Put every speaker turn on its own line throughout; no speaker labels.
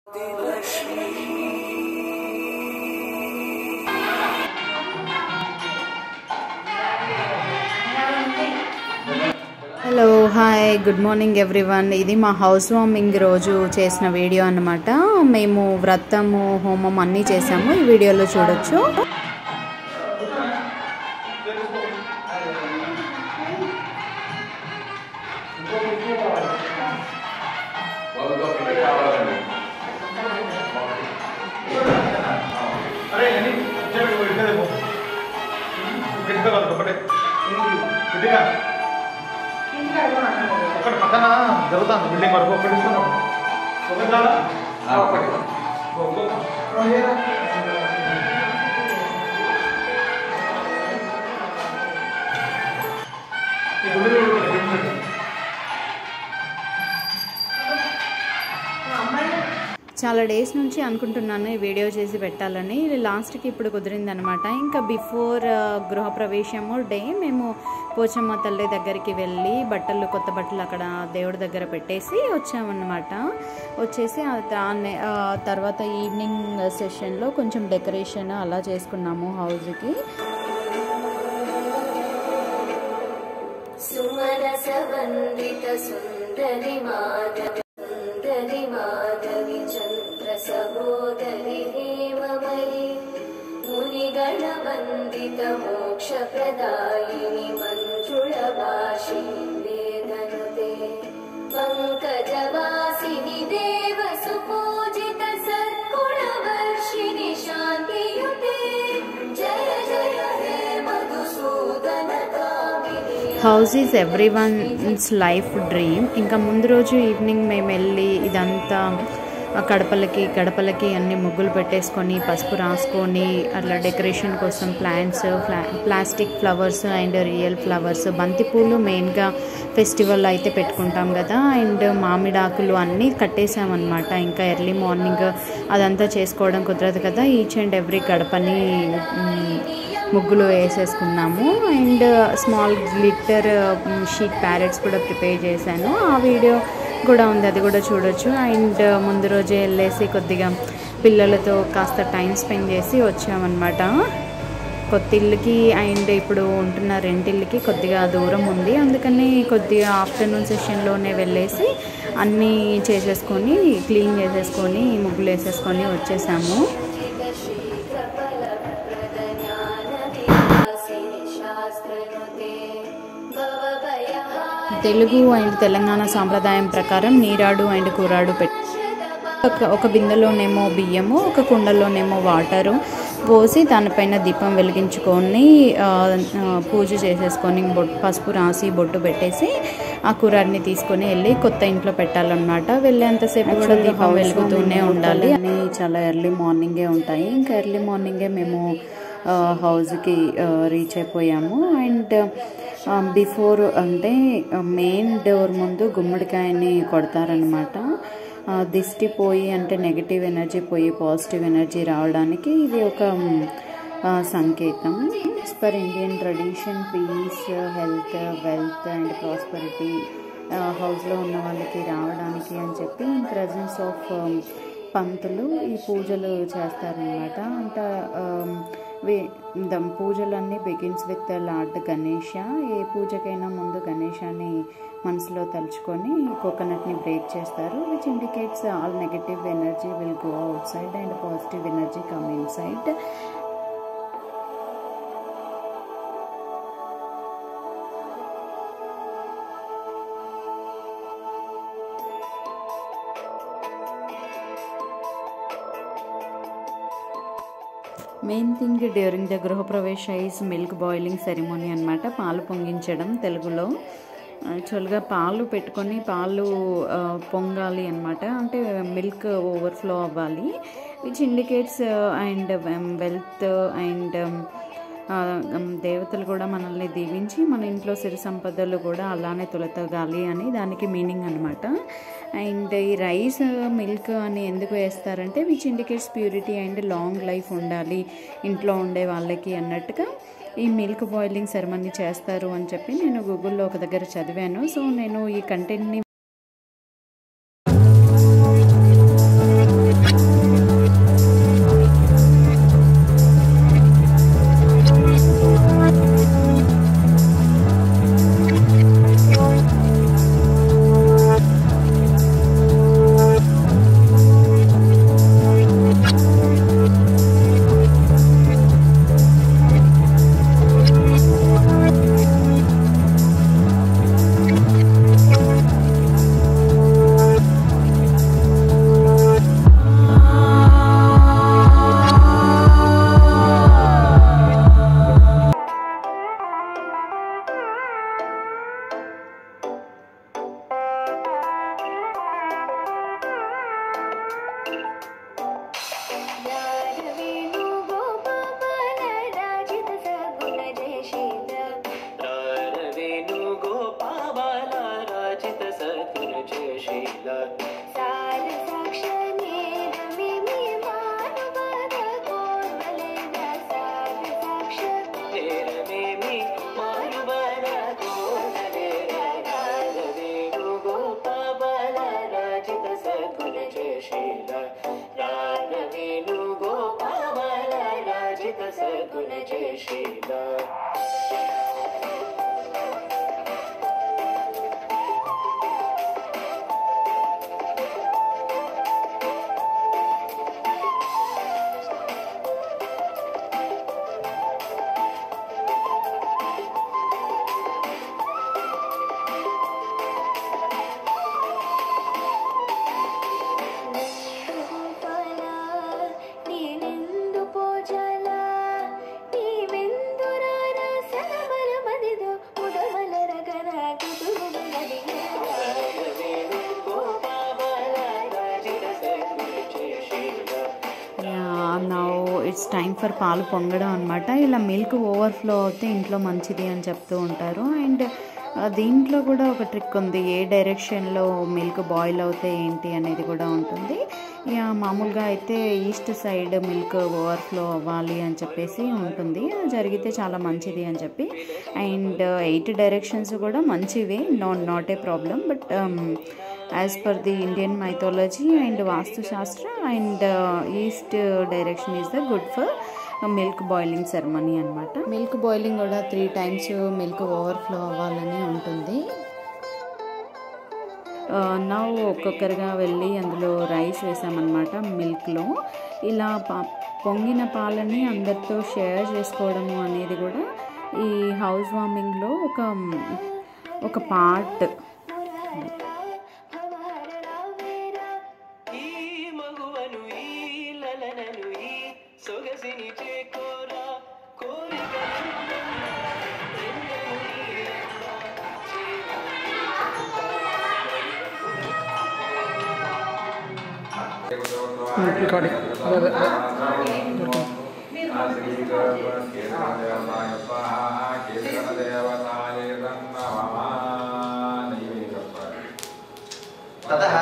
Hello hi good morning everyone. ఇది మా house warming రోజు చేసిన వీడియో అన్నమాట. మేము వ్రతము హోమం అన్నీ చేసాము, ఈ వీడియోలో చూడొచ్చు.
పక్కన జరుగుతుంది బిల్డింగ్ వరకు
చాలా డేస్ నుంచి అనుకుంటున్నాను ఈ వీడియో చేసి పెట్టాలని. లాస్ట్కి ఇప్పుడు కుదిరిందనమాట. ఇంకా బిఫోర్ గృహప్రవేశము డే మేము పోచమ్మ తల్లి దగ్గరికి వెళ్ళి కొత్త బట్టలు అక్కడ దేవుడి దగ్గర పెట్టేసి వచ్చామన్నమాట. వచ్చేసి తర్వాత ఈవినింగ్ సెషన్లో కొంచెం డెకరేషన్ అలా చేసుకున్నాము హౌస్కి.
సహోదరి హేమమయీ మునిగణవందిత మోక్షప్రదాయిని మంజుళభాషి వేదనుతే పంకజవాసిని దేవసుపూజిత సద్గుణవర్షిణి శాంతియుతే జయ జయ హే మధుసూదన కామిని.
House is everyone's life dream. ఇంకా ముందు రోజు ఈవినింగ్ మేము వెళ్ళి ఇదంతా గడపలకి అన్ని ముగ్గులు పెట్టేసుకొని పసుపు రాసుకొని అట్లా డెకరేషన్ కోసం plants, plastic flowers and real flowers, బంతిపూలు మెయిన్గా ఫెస్టివల్ అయితే పెట్టుకుంటాం కదా, అండ్ మామిడాకులు అన్నీ కట్టేసామన్నమాట. ఇంకా ఎర్లీ మార్నింగ్ అదంతా చేసుకోవడం కుదరదు కదా, ఈచ్ అండ్ ఎవ్రీ గడపని ముగ్గులు వేసేసుకున్నాము. And small glitter sheet parrots కూడా ప్రిపేర్ చేశాను, ఆ వీడియో కూడా ఉంది, అది కూడా చూడొచ్చు. అండ్ ముందు రోజే వెళ్ళేసి కొద్దిగా పిల్లలతో కాస్త టైం స్పెండ్ చేసి వచ్చామన్నమాట. కొత్త ఇల్లుకి అండ్ ఇప్పుడు ఉంటున్న రెంటిల్లుకి కొద్దిగా దూరం ఉంది, అందుకని కొద్దిగా ఆఫ్టర్నూన్ సెషన్లోనే వెళ్ళేసి అన్నీ చేసేసుకొని క్లీన్ చేసేసుకొని ముగ్గులు వేసేసుకొని వచ్చేసాము. తెలుగు అండ్ తెలంగాణ సాంప్రదాయం ప్రకారం నీరాడు అండ్ కూరాడు ఒక బిందెలోనేమో బియ్యము, ఒక కుండలోనేమో వాటరు పోసి దానిపైన దీపం వెలిగించుకొని పూజ చేసేసుకొని పసుపు రాసి బొట్టు పెట్టేసి ఆ కూరాడిని తీసుకొని వెళ్ళి కొత్త ఇంట్లో పెట్టాలన్నమాట. వెళ్ళేంతసేపు కూడా దీపం వెలుగుతూనే ఉండాలి. అన్నీ చాలా ఎర్లీ మార్నింగే ఉంటాయి. ఇంకా ఎర్లీ మార్నింగే మేము హౌస్కి రీచ్ అయిపోయాము. అండ్ బిఫోర్ అంటే మెయిన్ డోర్ ముందు గుమ్మడికాయని కొడతారనమాట. దిష్టి పోయి అంటే నెగిటివ్ ఎనర్జీ పోయి పాజిటివ్ ఎనర్జీ రావడానికి ఇది ఒక సంకేతం. Per Indian tradition peace, health, wealth and prosperity హౌస్లో ఉన్న వాళ్ళకి రావడానికి అని చెప్పి ఇన్ ప్రజెన్స్ ఆఫ్ పంతులు ఈ పూజలు చేస్తారనమాట. అంటే పూజలన్నీ బిగిన్స్ విత్ లార్డ్ గణేష. ఏ పూజకైనా ముందు గణేశాన్ని మనసులో తలుచుకొని కోకోనట్ని బ్రేక్ చేస్తారు, which indicates all negative energy will go outside and positive energy come inside. Main thing during the గృహప్రవేశ ఈజ్ మిల్క్ బాయిలింగ్ సెరిమోనీ అనమాట. పాలు పొంగించడం తెలుగులో. యాక్చువల్గా పాలు పెట్టుకొని పాలు పొంగాలి అనమాట, అంటే మిల్క్ ఓవర్ఫ్లో అవ్వాలి, which indicates and wealth and దేవతలు కూడా మనల్ని దీవించి మన ఇంట్లో సిరి సంపదలు కూడా అలానే తొలతగాలి అని దానికి మీనింగ్ అనమాట. అండ్ ఈ రైస్ మిల్క్ అని ఎందుకు వేస్తారంటే which indicates purity and long life ఉండాలి ఇంట్లో ఉండే వాళ్ళకి అన్నట్టుగా ఈ మిల్క్ బాయిలింగ్ సెరమనీ చేస్తారు అని చెప్పి నేను గూగుల్లో ఒక దగ్గర చదివాను. సో నేను ఈ కంటెంట్ని
शील रागवेणु गोपाल राजित सगुण जय शील
ఇట్స్ టైం ఫర్ పాలు పొంగడం అనమాట. ఇలా మిల్క్ ఓవర్ఫ్లో అవుతే ఇంట్లో మంచిది అని చెప్తూ ఉంటారు. అండ్ దీంట్లో కూడా ఒక ట్రిక్ ఉంది, ఏ డైరెక్షన్లో మిల్క్ బాయిల్ అవుతే ఏంటి అనేది కూడా ఉంటుంది. మామూలుగా అయితే ఈస్ట్ సైడ్ మిల్క్ ఓవర్ఫ్లో అవ్వాలి అని చెప్పేసి ఉంటుంది, జరిగితే చాలా మంచిది అని చెప్పి. అండ్ 8 డైరెక్షన్స్ కూడా మంచివే, not a problem. But as per the Indian mythology and Vastushastra and east direction is the good for milk boiling ceremony అనమాట. మిల్క్ బాయిలింగ్ కూడా 3 times మిల్క్ ఓవర్ఫ్లో అవ్వాలని ఉంటుంది. నా ఒక్కొక్కరిగా వెళ్ళి అందులో రైస్ వేసామన్నమాట మిల్క్లో. ఇలా పొంగిన పాలని అందరితో షేర్ చేసుకోవడము అనేది కూడా ఈ హౌస్ వార్మింగ్లో ఒక పార్ట్.
ततः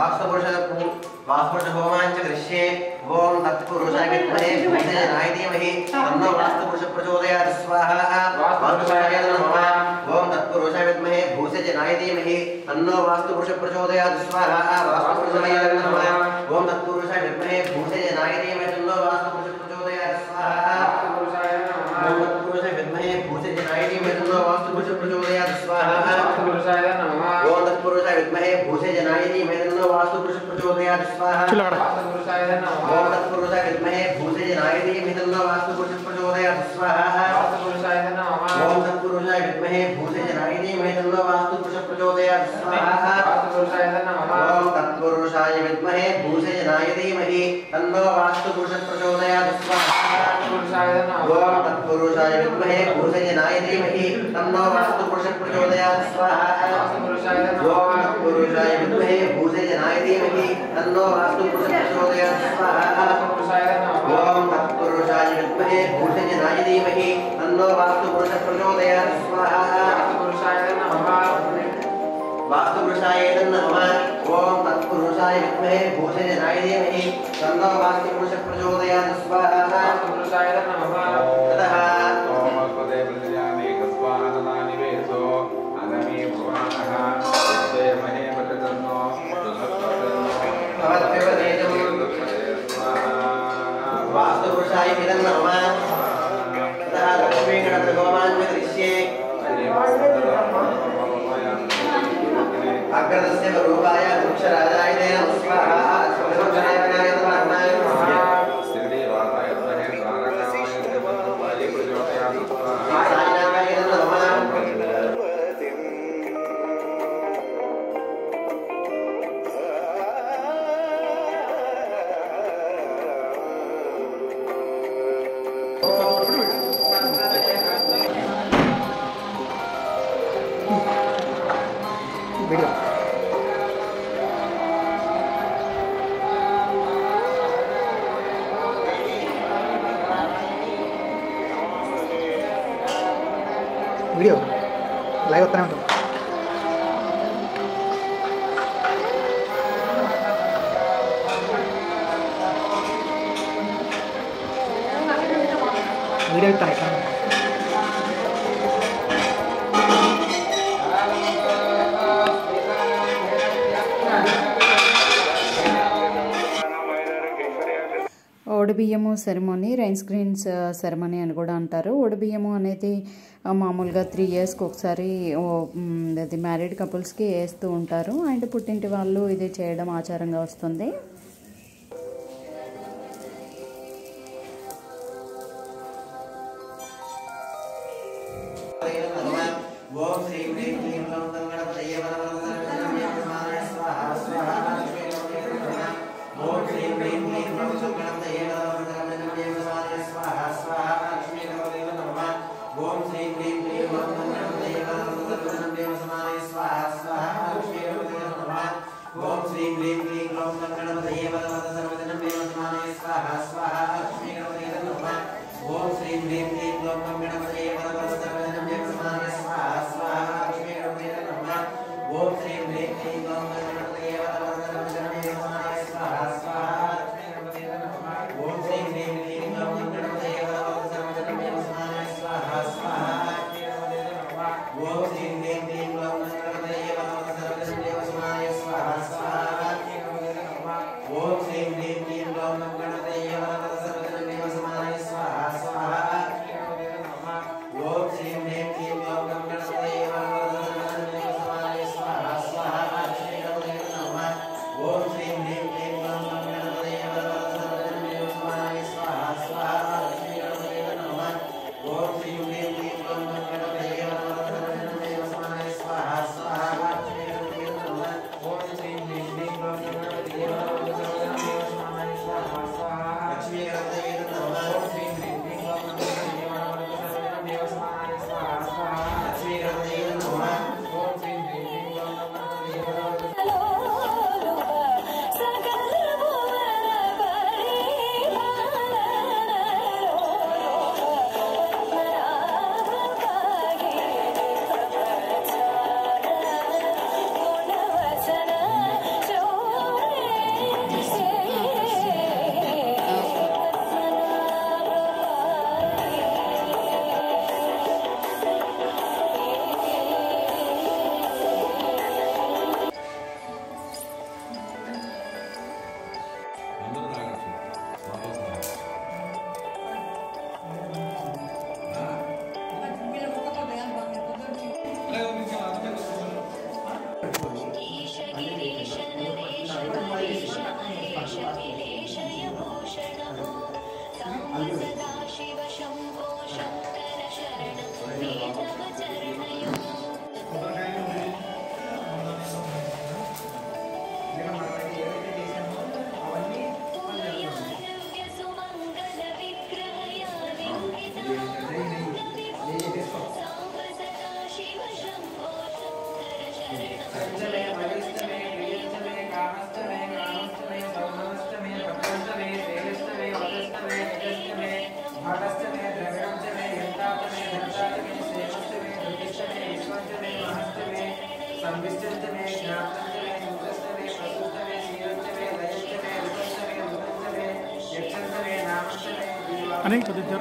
वास्तुपुरुष होमांच दृश्ये ओम तत्पुरुषाय विद्महे भूषजनाय धीमहि तन्नो वास्तुपुरुष प्रचोदयात् स्वाहा वास्तुपुरुषाय नमः ओम तत्पुरुषाय विद्महे भूषजनाय धीमहि तन्नो वास्तुपुरुष प्रचोदयात् स्वाहा वास्तुपुरुषाय नमः ओम तत्पुरुषाय विद्महे भूषजनाय धीमहि तन्नो वास्तुपुरुष प्रचोदयात् स्वाहा ओम तत्पुरुषाय विद्महे भूषजनाय धीमहि तन्नो वास्तुपुरुष प्रचोदयात् स्वाहा वास्तुपुरुषाय नमः ओम तत्पुरुषाय विद्महे भूषजनाय धीमहि तन्नो वास्तुपुरुष प्रचोदयात् स्वाहा वास्तुपुरुषाय नमः ओम तत्पुरुषाय विद्महे भूषजनाय धीमहि तन्नो वास्तुपुरुष प्रचोदयात् स्वाहा वास्तुपुरुषाय नमः ओम तत्पुरुषाय विद्महे भूषजनाय धीमहि तन्नो वास्तुपुरुष प्रचोदयात् स्वाहा वास्तुपुरुषाय नमः ओम तत्पुरुषाय विद्महे भूषजनाय धीमहि तन्नो वास्तुपुरुष प्रचोदयात् स्वाहा वास्तुपुरुषाय नमः ओम तत्पुरुषाय विद्महे भूषजनाय धीमहि तन्नो वास्तुपुरुष प्रचोदयात् स्वाहा वास्तुपुरुषाय नमः ओम तत्पुरुषाय विद्महे भूषजनाय धीमहि तन्नो वास्तुपुरुष प्रचोदयात् स्वाहा वास्तुपुरुषाय नमः ओम तत्पुरुषाय विद्महे भूषजनाय धीमहि तन्नो वास्तुपुरुष प्रचोदयात् स्वाहा वास्तुपुरुषाय नमः वास्तुपुरुषाय नमः ओम तत्पुरुषाय विद्महे भूषजनाय धीमहि तन्नो वास्तुपुरुष प्रचोदयात् स्वाहा वास्तुपुरुषाय नमः ततः ओम तदेवल्यानि कस्वाननानि वेसो अनमी भुवनः देवमहे वदन्नो वास्तुपुरुषाय नमः ततः लक्ष्मी गणपति होमांच दृश्ये अग्रदस्य रूपाय वृक्षराजाय नमः स्वाहा स्वरूपनाय नमः सिद्धि वाताय नमः द्वारकाय नमः प्रचोदयात् स्वाहा सायनाय नमः
వీడియో లైవ్ వస్తూనే ఉంటుంది. వీడియో ఇస్తాను ఇక్కడ
ఒడిబియ్యము సెరమనీ రైన్ స్క్రీన్స్ సెరమనీ అని కూడా అంటారు. ఒడిబియ్యము అనేది మామూలుగా 3 ఇయర్స్కి ఒకసారి అది మ్యారీడ్ కపుల్స్కి వేస్తూ ఉంటారు. అండ్ పుట్టింటి వాళ్ళు ఇది చేయడం ఆచారంగా వస్తుంది.
ఓం శ్రీ హ్రీం క్లీం గ్లౌం గం గణపతయే వరవరదనమయ స్వాహా స్వాహా లక్ష్మీ గణపతయే నమః. ఓం శ్రీ హ్రీం క్లీం గ్లౌం గం గణపతయే వరవరదనమయ స్వాహా స్వాహా లక్ష్మీ గణపతయే నమః. ఓం శ్రీ హ్రీం క్లీం గ్లౌం గం గణపతయే వరవరదనమయ స్వాహా స్వాహా లక్ష్మీ గణపతయే నమః. ఓం శ్రీ హ్రీం క్లీం గ్లౌం గం గణపతయే వరవరదనమయ స్వాహా స్వాహా లక్ష్మీ గణపతయే నమః. ఓం శ్రీ హ్రీం క్లీం గ్లౌం గం గణపతయే వరవరదనమయ స్వాహా స్వాహా లక్ష్మీ గణపతయే నమః. ఓం శ్రీ హ్రీం క్లీం గ్లౌం గం గణపతయే వరవరదనమయ స్వాహా స్వాహా లక్ష్మీ గణపతయే నమః. ఓం శ్రీ హ్రీం క్లీం గ్లౌం గం గణపతయే వరవరదనమయ స్వాహా స్వాహా లక్ష్మీ గణపతయే నమః. ఓం శ్రీ హ్రీం క్లీం గ్లౌం గం గణపతయే వరవరదనమయ స్వాహా స్వాహా లక్ష్మీ గణపతయే నమః. ఓం శ్రీ హ్రీం క్లీం గ్లౌం గం గణపతయే వరవరదనమయ స్వాహా స్వాహా లక్ష్మీ గణపతయే నమః. ఓం శ్రీ హ్రీం క్లీం గ్లౌం గం గణపతయే వరవరదనమయ స్వాహా స్వాహా లక్ష్మీ గణపతయే నమః. ఓం శ్రీ హ్రీం క్లీం గ్లౌం గం గణపతయే వరవరదనమయ స్వాహా స్వాహా లక్ష్మీ గణపతయే నమః. ఓం శ్రీ హ్రీం క్లీం గ్లౌం గం గణపతయే వరవరదనమయ స్వాహా స్వాహా లక్ష్మీ గణపతయే నమః. ఓం శ్రీ హ్రీం క్లీం గ్లౌం గం గణపతయే వరవరదనమయ స్వాహా స్వాహా లక్ష్మీ గణపతయే నమః. ఓం శ్రీ హ్రీం క్లీం గ్లౌం గం గణపతయే వరవరదనమయ స్వాహా స్వాహా లక్ష్మీ గణపతయే నమః. ఓం శ్రీ హ్రీం క్లీం గ్లౌం గం గణపతయే
అని కొద్దిగా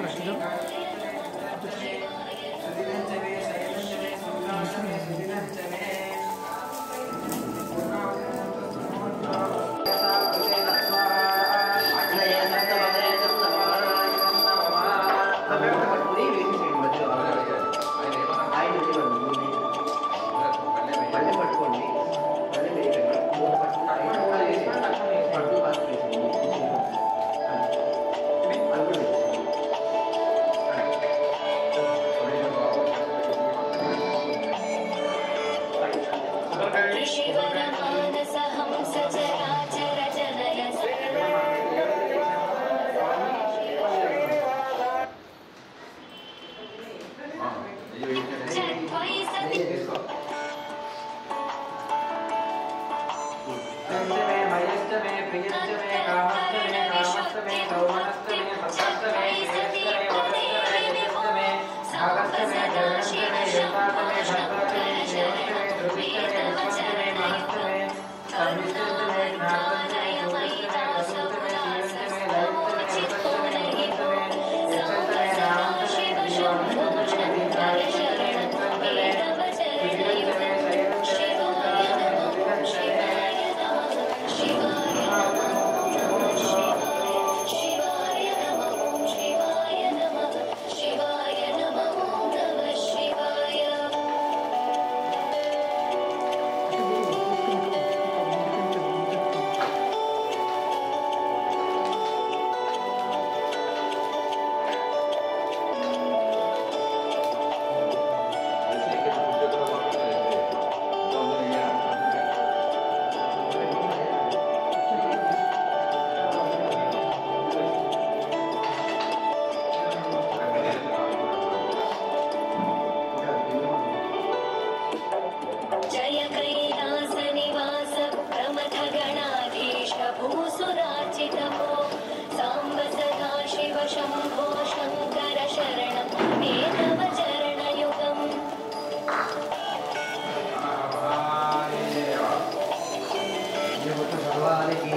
भगवान की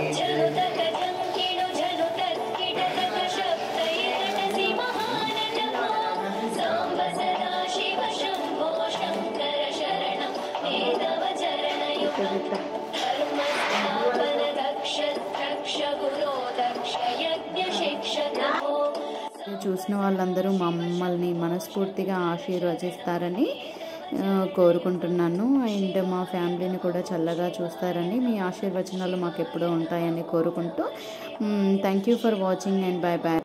చూసిన వాళ్ళందరూ మమ్మల్ని మనస్ఫూర్తిగా ఆశీర్వదిస్తారని కోరుకుంటున్నాను. అండ్ మా ఫ్యామిలీని కూడా చల్లగా చూస్తారని, మీ ఆశీర్వచనాలు మాకు ఎప్పుడూ ఉంటాయని కోరుకుంటూ thank you for watching and bye bye.